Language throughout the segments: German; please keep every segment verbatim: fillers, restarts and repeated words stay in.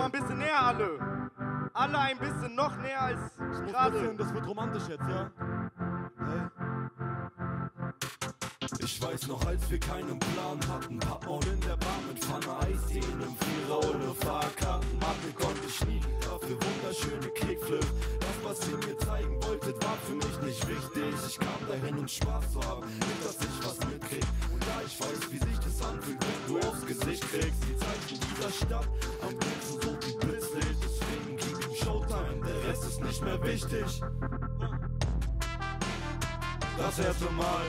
mal ein bisschen näher, alle. Alle ein bisschen noch näher als gerade. Das wird romantisch jetzt, ja? Hey. Ich weiß noch, als wir keinen Plan hatten, Pappmaul in der Bar mit Pfanne Eistee in einem Vierer ohne Fahrkarten. Mathe konnte ich nie, dafür wunderschöne Kickflip. Das, was ihr mir zeigen wolltet, war für mich nicht wichtig. Ich kam dahin, um Spaß zu haben, nicht, dass ich was mitkrieg. Und da ich weiß, wie sich das anfühlt, wenn du aufs Gesicht kriegst, die Zeichen dieser Stadt am Blitzen so wie Blitzlicht. Deswegen gib ihm Showtime, der Rest ist nicht mehr wichtig. Das erste Mal.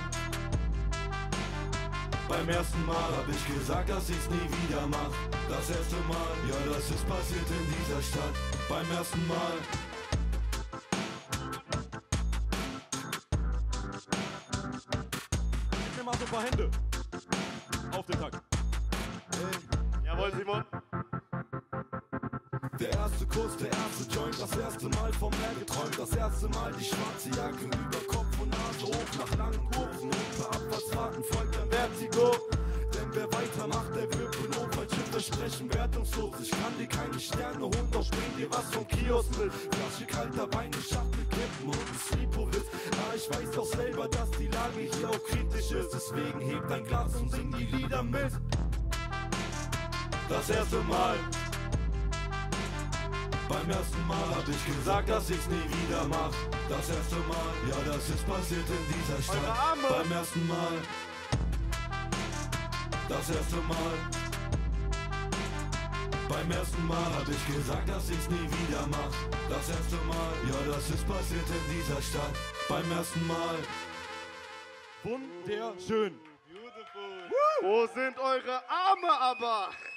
Beim ersten Mal hab ich gesagt, dass ich's nie wieder mach. Das erste Mal, ja, das ist passiert in dieser Stadt. Beim ersten Mal. Gib mir mal so ein paar Hände. Auf den Takt. Hey. Jawohl, Simon. Der erste Kuss, der erste Joint, das erste Mal vom Meer geträumt. Das erste Mal die schwarze Jacke über Kopf und Nase hoch nach langen Kurven. Unter Abfahrtsfahrten folgt ein Vertigo. Denn wer weitermacht, der wird belohnt. Falsche Versprechen wertungslos. Ich kann dir keine Sterne holen, doch bring dir was vom Kiosk mit. Flasche kalter Wein, eine Schachtel Kippen und ein Slipovic. Ah, ich weiß doch selber, dass die Lage hier auch kritisch ist. Deswegen heb dein Glas und sing die Lieder mit. Das erste Mal. Beim ersten Mal hab ich gesagt, dass ich's nie wieder mach. Das erste Mal, ja, das ist passiert in dieser Stadt. Beim ersten Mal. Das erste Mal. Beim ersten Mal hab ich gesagt, dass ich's nie wieder mach. Das erste Mal, ja, das ist passiert in dieser Stadt. Beim ersten Mal. Wunderschön. Beautiful. Wo sind eure Arme aber?